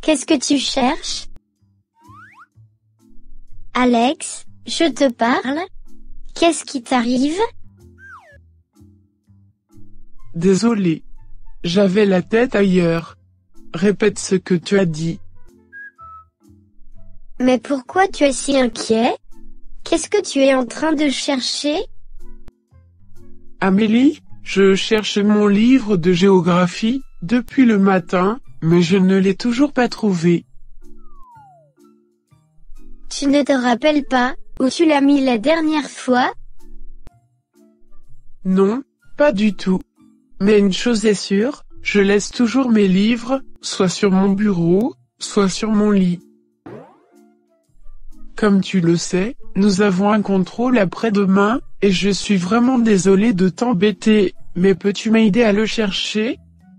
Qu'est-ce que tu cherches? Alex, je te parle. Qu'est-ce qui t'arrive? Désolé. J'avais la tête ailleurs. Répète ce que tu as dit. Mais pourquoi tu es si inquiet? Qu'est-ce que tu es en train de chercher? Amélie, je cherche mon livre de géographie, depuis le matin, mais je ne l'ai toujours pas trouvé. Tu ne te rappelles pas, où tu l'as mis la dernière fois? Non, pas du tout. Mais une chose est sûre, je laisse toujours mes livres, soit sur mon bureau, soit sur mon lit. Comme tu le sais, nous avons un contrôle après-demain, et je suis vraiment désolé de t'embêter, mais peux-tu m'aider à le chercher?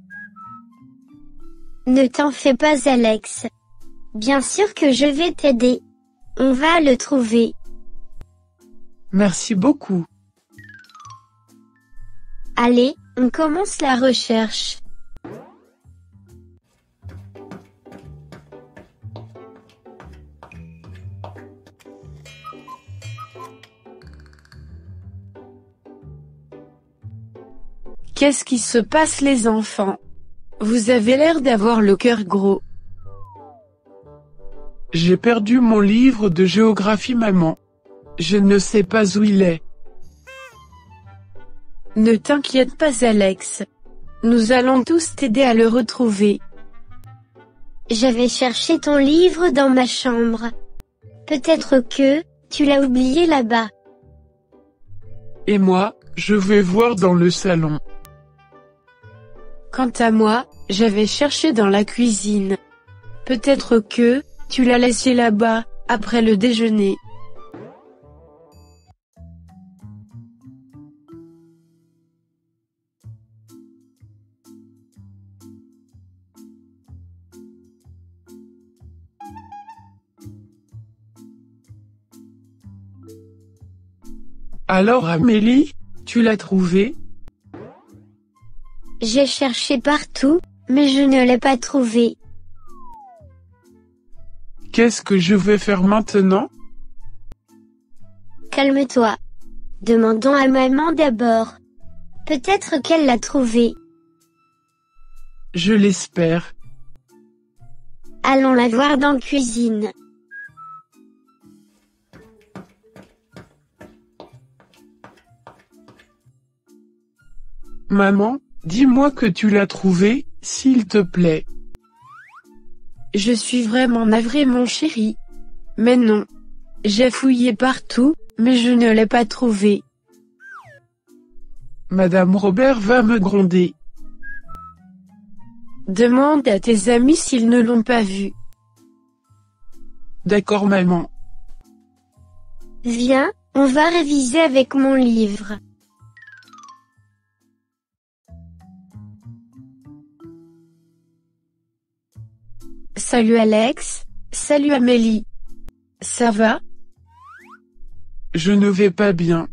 Ne t'en fais pas, Alex. Bien sûr que je vais t'aider. On va le trouver. Merci beaucoup. Allez, on commence la recherche. Qu'est-ce qui se passe les enfants? Vous avez l'air d'avoir le cœur gros. J'ai perdu mon livre de géographie, maman. Je ne sais pas où il est. Ne t'inquiète pas, Alex. Nous allons tous t'aider à le retrouver. J'avais cherché ton livre dans ma chambre. Peut-être que, tu l'as oublié là-bas. Et moi, je vais voir dans le salon. Quant à moi, j'avais cherché dans la cuisine. Peut-être que, tu l'as laissé là-bas, après le déjeuner. Alors Amélie, tu l'as trouvé? J'ai cherché partout, mais je ne l'ai pas trouvé. Qu'est-ce que je vais faire maintenant? Calme-toi. Demandons à maman d'abord. Peut-être qu'elle l'a trouvé. Je l'espère. Allons la voir dans la cuisine. Maman, dis-moi que tu l'as trouvé, s'il te plaît. Je suis vraiment navrée, mon chéri. Mais non. J'ai fouillé partout, mais je ne l'ai pas trouvé. Madame Robert va me gronder. Demande à tes amis s'ils ne l'ont pas vu. D'accord, maman. Viens, on va réviser avec mon livre. Salut Alex, salut Amélie. Ça va? Je ne vais pas bien.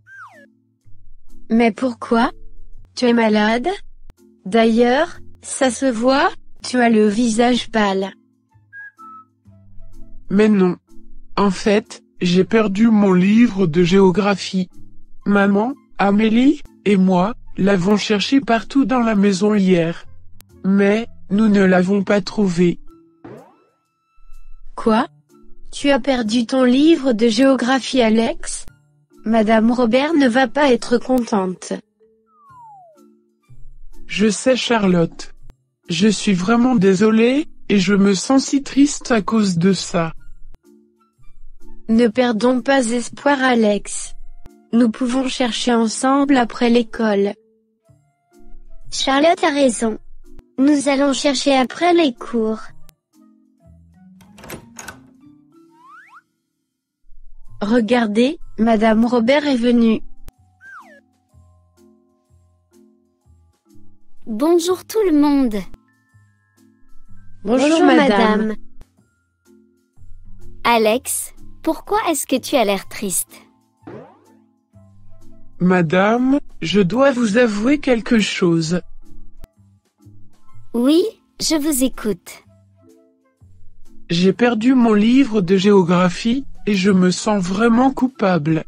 Mais pourquoi? Tu es malade? D'ailleurs, ça se voit, tu as le visage pâle. Mais non. En fait, j'ai perdu mon livre de géographie. Maman, Amélie, et moi, l'avons cherché partout dans la maison hier. Mais, nous ne l'avons pas trouvé. Quoi? Tu as perdu ton livre de géographie, Alex? Madame Robert ne va pas être contente. Je sais, Charlotte. Je suis vraiment désolée, et je me sens si triste à cause de ça. Ne perdons pas espoir, Alex. Nous pouvons chercher ensemble après l'école. Charlotte a raison. Nous allons chercher après les cours. Regardez, Madame Robert est venue. Bonjour tout le monde. Bonjour madame. Alex, pourquoi est-ce que tu as l'air triste? Madame, je dois vous avouer quelque chose. Oui, je vous écoute. J'ai perdu mon livre de géographie, et je me sens vraiment coupable.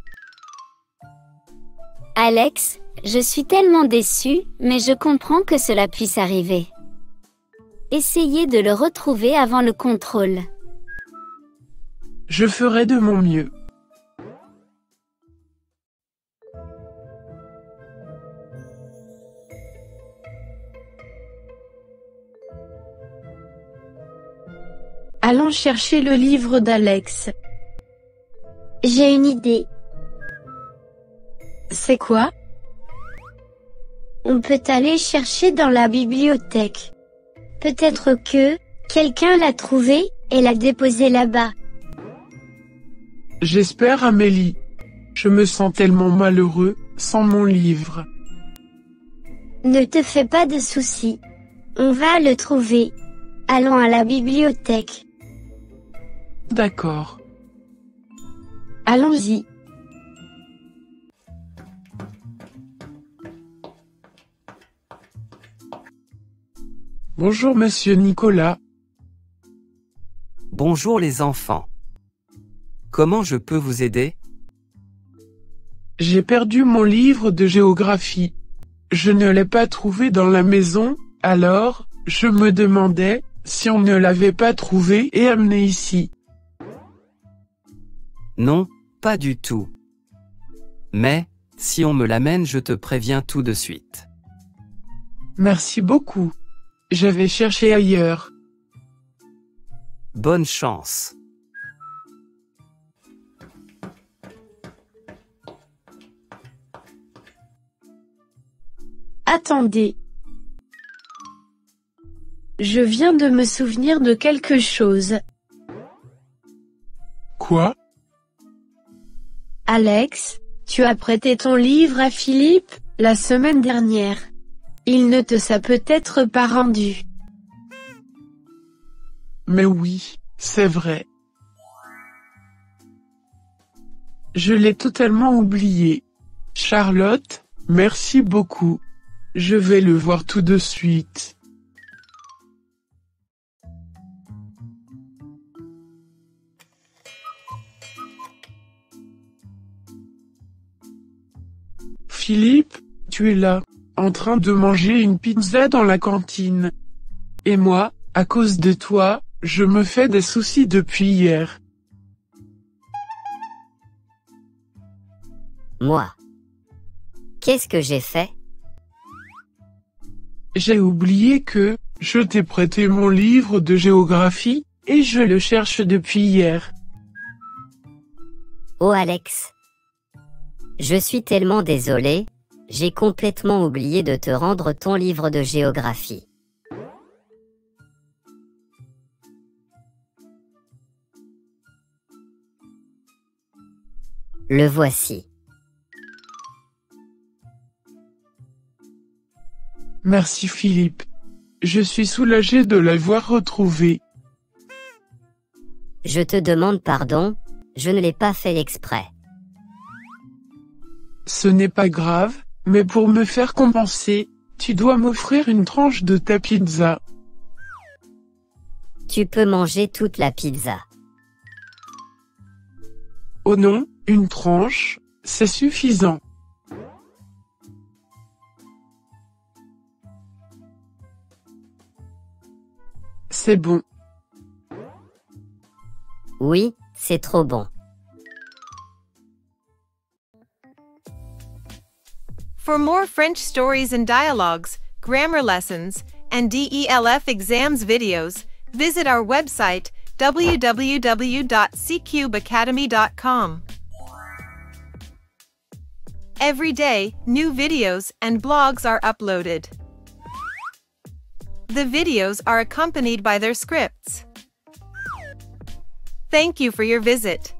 Alex, je suis tellement déçue, mais je comprends que cela puisse arriver. Essayez de le retrouver avant le contrôle. Je ferai de mon mieux. Allons chercher le livre d'Alex. J'ai une idée. C'est quoi? On peut aller chercher dans la bibliothèque. Peut-être que quelqu'un l'a trouvé et l'a déposé là-bas. J'espère, Amélie. Je me sens tellement malheureux, sans mon livre. Ne te fais pas de soucis. On va le trouver. Allons à la bibliothèque. D'accord. Allons-y. Bonjour monsieur Nicolas. Bonjour les enfants. Comment je peux vous aider? J'ai perdu mon livre de géographie. Je ne l'ai pas trouvé dans la maison, alors, je me demandais si on ne l'avait pas trouvé et amené ici. Non, pas du tout. Mais, si on me l'amène, je te préviens tout de suite. Merci beaucoup. J'avais cherché ailleurs. Bonne chance. Attendez. Je viens de me souvenir de quelque chose. Quoi? Alex, tu as prêté ton livre à Philippe, la semaine dernière. Il ne te s'a peut-être pas rendu. Mais oui, c'est vrai. Je l'ai totalement oublié. Charlotte, merci beaucoup. Je vais le voir tout de suite. Philippe, tu es là, en train de manger une pizza dans la cantine. Et moi, à cause de toi, je me fais des soucis depuis hier. Moi. Qu'est-ce que j'ai fait? J'ai oublié que je t'ai prêté mon livre de géographie, et je le cherche depuis hier. Oh Alex. Je suis tellement désolé, j'ai complètement oublié de te rendre ton livre de géographie. Le voici. Merci Philippe. Je suis soulagé de l'avoir retrouvé. Je te demande pardon, je ne l'ai pas fait exprès. Ce n'est pas grave, mais pour me faire compenser, tu dois m'offrir une tranche de ta pizza. Tu peux manger toute la pizza. Oh non, une tranche, c'est suffisant. C'est bon. Oui, c'est trop bon. For more French stories and dialogues, grammar lessons, and DELF exams videos, visit our website www.ccubeacademy.com. Every day, new videos and blogs are uploaded. The videos are accompanied by their scripts. Thank you for your visit.